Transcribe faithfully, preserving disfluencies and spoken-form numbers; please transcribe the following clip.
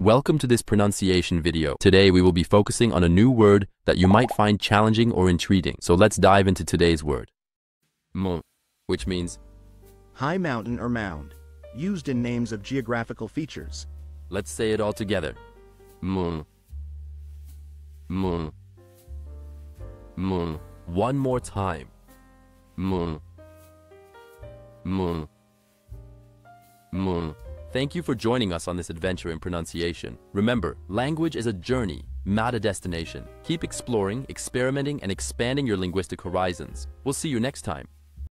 Welcome to this pronunciation video. Today we will be focusing on a new word that you might find challenging or intriguing. So let's dive into today's word. Mont, which means high mountain or mound, used in names of geographical features. Let's say it all together. Mont. Mont. Mont. One more time. Mont. Mont. Mont. Thank you for joining us on this adventure in pronunciation. Remember, language is a journey, not a destination. Keep exploring, experimenting, and expanding your linguistic horizons. We'll see you next time.